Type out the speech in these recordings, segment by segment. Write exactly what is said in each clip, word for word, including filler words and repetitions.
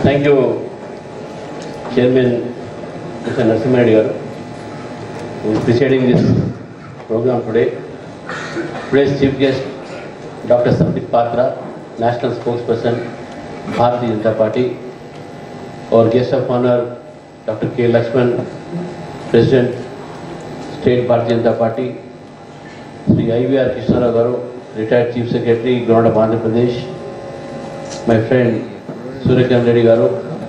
Thank you, Chairman Mister Narasimha Reddy garu, who is presiding this program today. Today's chief guest, Doctor Sambit Patra, National Spokesperson, Bharatiya Janata Party. Our guest of honor, Doctor K. Lakshman, President, State Bharatiya Janata Party. Sri I V R Krishnarao garu, retired Chief Secretary, Government of Andhra Pradesh. My friend Suryakant Reddy garu,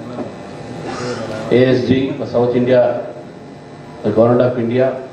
A S G for South India, the Government of India.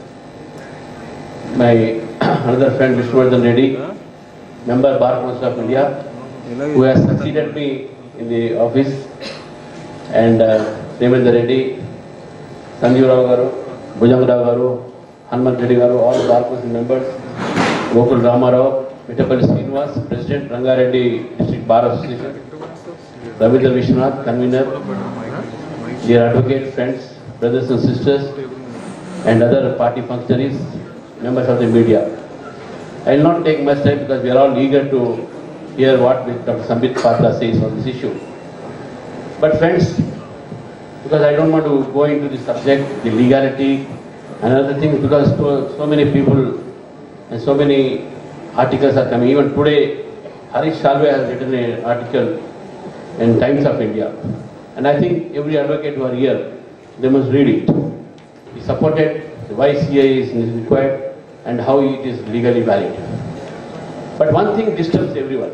My another friend Vishnuvardan Reddy, member Bar Council of India, who has succeeded me in the office, and uh, Devendra Reddy, Sanjeev Rao garu, Bhujang Rao garu, Hanuman Reddy garu, all the Bar Council members, Gokul Rama Rao, Mittapalli Srinivas, President, Ranga Reddy District Bar Association, Ravindra Vishwanath, Convener, dear advocate friends, brothers and sisters, and other party functionaries, members of the media. I will not take much time because we are all eager to hear what Doctor Sambit Patra says on this issue. But friends, because I don't want to go into the subject, the legality and other things, because so, so many people and so many articles are coming. Even today, Harish Salve has written an article in Times of India. And I think every advocate who are here, they must read it. He supported why C I A is required and how it is legally valid. But one thing disturbs everyone.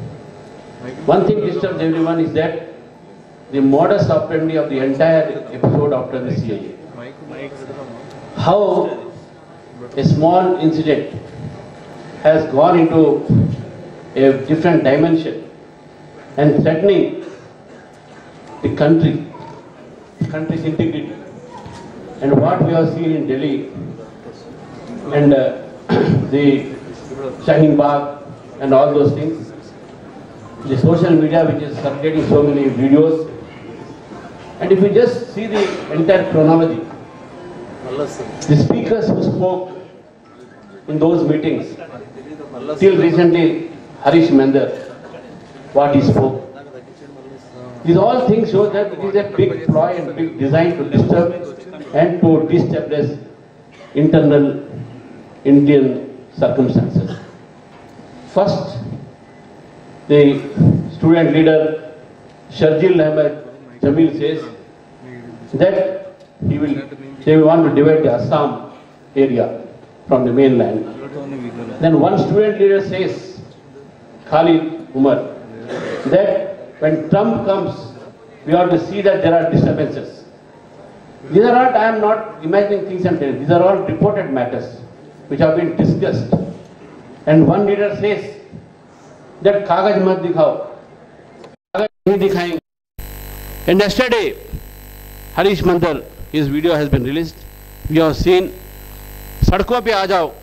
One thing disturbs everyone is that the modus operandi of the entire episode after the C I A. How a small incident has gone into a different dimension and threatening the country, the country's integrity. And what we have seen in Delhi and uh, the Shaheen Bagh and all those things, the social media which is circulating so many videos, and if you just see the entire chronology, the speakers who spoke in those meetings, till recently Harish Mender, what he spoke, these all things show that it is a big ploy and big design to disturb and to destabilize internal Indian circumstances. First, the student leader Sharjil Ahmed Jamil says that he will, they will want to divide the Assam area from the mainland. Then one student leader says, Khalid Umar, that when Trump comes, we have to see that there are disturbances. These are not, I am not imagining things and telling. These are all reported matters which have been discussed. And one leader says that Kagaj mat dikhao. Kagaj nahi dikhayenge. And yesterday, Harish Mandal, his video has been released. We have seen Sadko pe aa jao.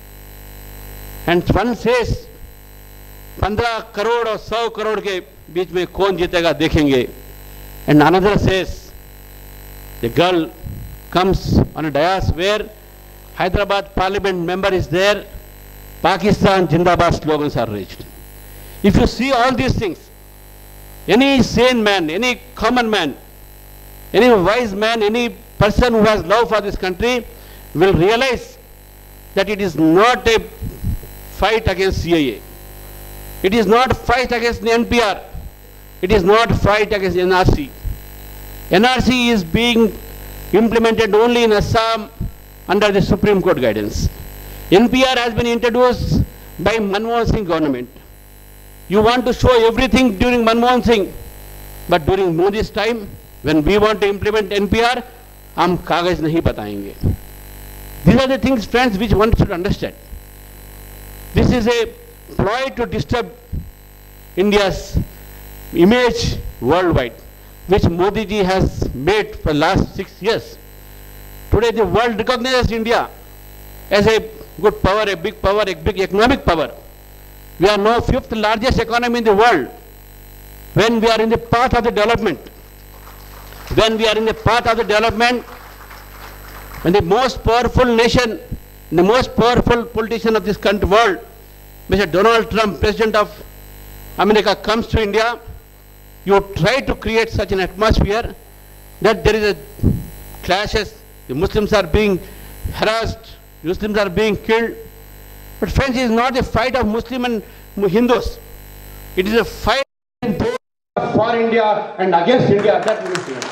And one says, पंद्रह करोड़ और सौ करोड़ के बीच में कौन जीतेगा देखेंगे. And another says, the girl comes on a dais where Hyderabad Parliament member is there, Pakistan Jindabad slogans are raised. If you see all these things, any sane man, any common man, any wise man, any person who has love for this country will realize that it is not a fight against C I A. It is not fight against the N P R. It is not fight against N R C. N R C is being implemented only in Assam under the Supreme Court guidance. N P R has been introduced by Manmohan Singh government. You want to show everything during Manmohan Singh, but during Modi's time, when we want to implement N P R, hum kagaz nahi batayenge. These are the things, friends, which one should understand. This is a ploy to disturb India's image worldwide, which Modi ji has made for the last six years. Today the world recognizes India as a good power, a big power, a big economic power. We are now fifth largest economy in the world. When we are in the path of the development, when we are in the path of the development, when the most powerful nation, the most powerful politician of this country world, Mister Donald Trump, President of America, comes to India, you try to create such an atmosphere that there is a clashes, the Muslims are being harassed, Muslims are being killed. But friends, it is not a fight of Muslim and Hindus. It is a fight for India and against India. That we see.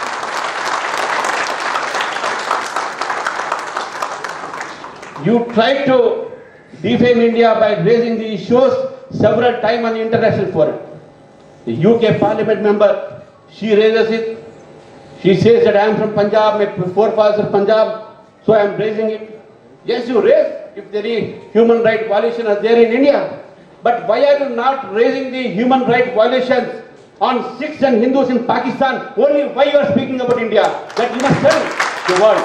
You tried to defame India by raising the issues several times on the international forum. The U K Parliament member, she raises it. She says that I am from Punjab, my forefathers are Punjab, so I am raising it. Yes, you raise if there is human rights violation are there in India. But why are you not raising the human rights violations on Sikhs and Hindus in Pakistan? Only why you are speaking about India? That you must tell the world.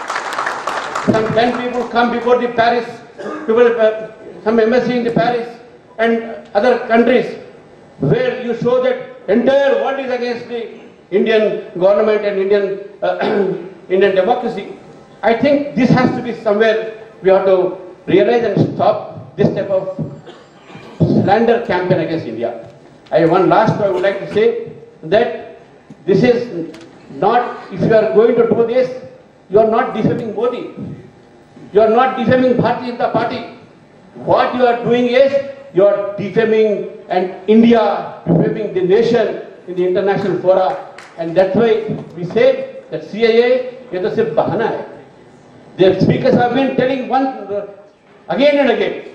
Some ten people come before the Paris, people, uh, some embassy in the Paris and other countries where you show that entire world is against the Indian government and Indian uh, Indian democracy. I think this has to be somewhere we have to realize and stop this type of slander campaign against India. I one last I would like to say that this is not, if you are going to do this, you are not defaming Modi. You are not defaming Bharatiya Janata Party. What you are doing is you are defaming and India, defaming the nation in the international fora. And that's why we said that C I A is to sirf bahana hai. The speakers have been telling one uh, again and again.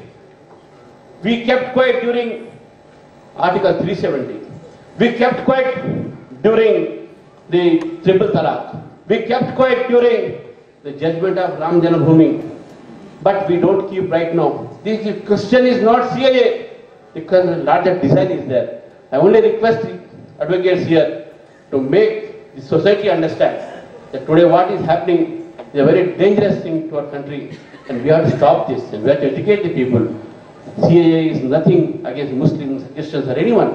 We kept quiet during Article three seventy. We kept quiet during the Triple Talaq. We kept quiet during the judgment of Ram Janmabhoomi. But we don't keep right now. This question is not C I A, because the larger design is there. I only request the advocates here to make the society understand that today what is happening is a very dangerous thing to our country, and we have to stop this, and we have to educate the people. C I A is nothing against Muslims, Christians or anyone.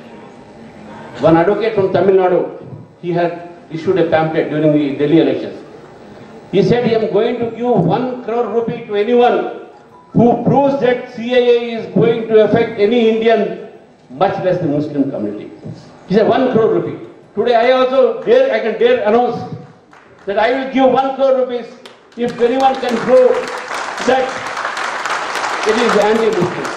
One advocate from Tamil Nadu, he had issued a pamphlet during the Delhi elections. He said, I am going to give one crore rupee to anyone who proves that C I A is going to affect any Indian, much less the Muslim community. He said, one crore rupee. Today I also dare, I can dare announce that I will give one crore rupees if anyone can prove that it is anti-Muslim.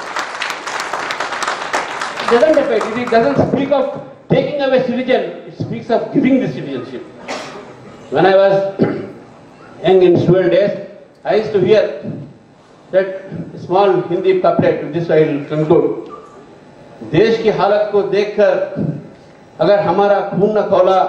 It doesn't affect, it doesn't speak of taking away citizen, it speaks of giving the citizenship. When I was young in student days, I used to hear that small Hindi couplet, with this I will conclude. देश की हालत को देखकर अगर हमारा खून न खौला,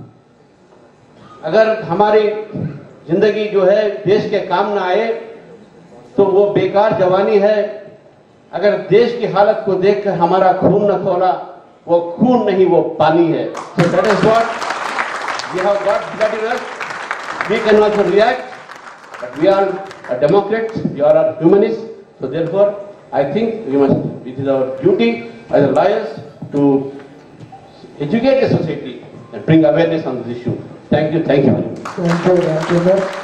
अगर हमारी जिंदगी जो है देश के काम न आए तो वो बेकार जवानी है. अगर देश की हालत को देखकर हमारा खून न खौला, वो खून नहीं वो पानी है. So that is what we have got blood in us. We can also react, but we are a Democrats, we are a humanists. So therefore, I think we must, it is our duty as lawyers to educate the society and bring awareness on this issue. Thank you, thank you very much. Thank you, thank you, sir.